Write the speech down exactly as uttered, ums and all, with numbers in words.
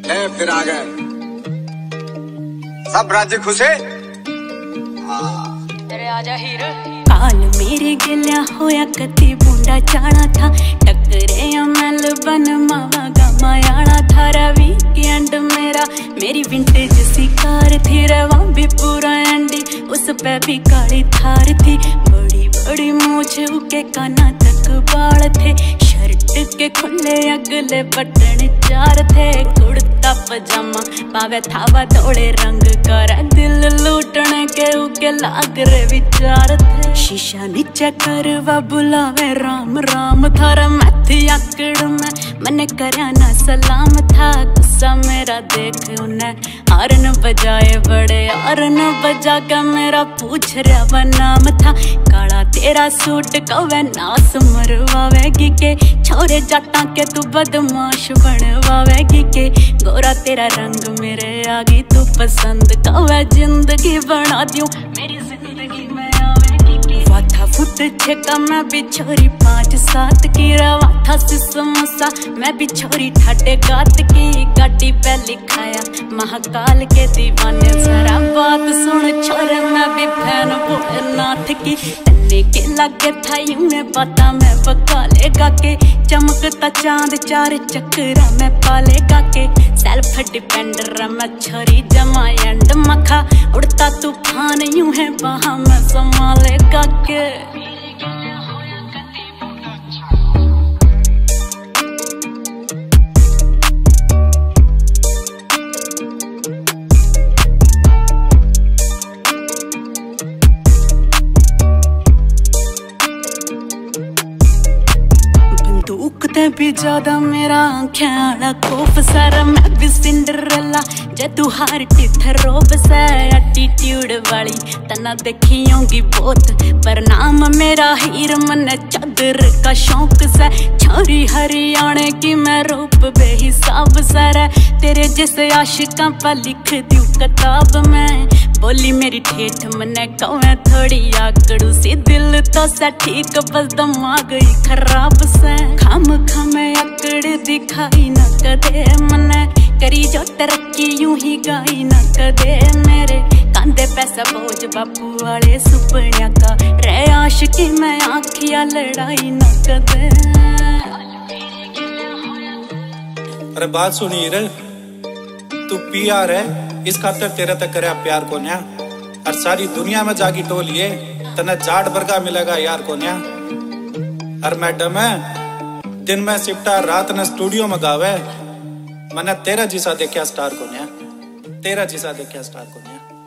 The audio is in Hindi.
है फिर आ गए सब राज्य खुशे। तेरे आजा हीरो काल मेरे गिलिया होया कति बूंदा चाणा था टकरे अमल बन मावा गमायाना था रवि वीकेंड मेरा मेरी विंटेज सी कार थी रवा भी पूरा एंडी उस पे भी काली थार थी बड़ी बड़ी मूछ उके काना तक बाल थे शर्ट के खुले अगले बटन चार थे कुर्ता पजामा पावे थावा थोड़े रंग कर दिल लूटने के उके लाग रे विचार थे शीशा नीचे करवा बुलावे राम राम थारा मैथी आकड़ में मैंने करया ना सलाम था गुस्सा मेरा देख उन्हें हारन बजाए बड़े हारन बजा के मेरा पूछ रहा वा नाम था काला तेरा सूट कवे नास मरवावेगी के छोरे जाटा के तू बदमाश बनवावेगी के गोरा तेरा रंग मेरे आगी तू पसंद कवे जिंदगी बना दूं मेरी जिंदगी में आवेगी के वाथा फुट छेका मैं भी छोरी पाँच सात की रवा था समोसा मैं भी छोरी ठाटे गात की गाड़ी पे लिखाया महाकाल के दीवाने जरा बात सुन छोरे मैं भी फैन भोलेनाथ की तन्ने के लगे था यूं ने बाता मैं बकालेगा के चमकता चांद चार चक्रा में पालेगा के सेल्फ डिपेंडर मैं छोरी जमा एंड मखा उड़ता तूफान यूं है वहां मैं संभालेगा के दुखते भी ज्यादा मेरा आँखें खौफ सारा मैं भी सिंडरेला जे तू हार टिथ रोब से एटीट्यूड वाली तना देखी होंगी बहुत पर नाम मेरा हीर मन चादर का शौक से छोरी हरियाणे की मैं रूप बेहिसाब सारा तेरे जैसे आशिकां पर लिख दूं किताब में बोली मेरी ठेठ मने कवे थोड़ी आकड़ू सी दिल तो से ठीक बस दिमाग ही खराब से खाम खामे आकड़ दिखाई न कदे मने करी जो तरक्की यूं ही गाई न कदे मेरे कांधे पैसा बोझ बापू वाले सुपनिया का रे आशिकी में आँखिया लड़ाई न कदे। अरे बात सुनी रे तू पियार है इस खातर तेरे तक करे प्यार को न्या और सारी दुनिया में जागी टोलिए तने जाट बरगा मिलेगा यार को न्या और मैडम है दिन में सिपटा रात ने स्टूडियो में गावे मैंने तेरा जिसा देखा स्टार को न्या तेरा जिसा देखा स्टार को न्या।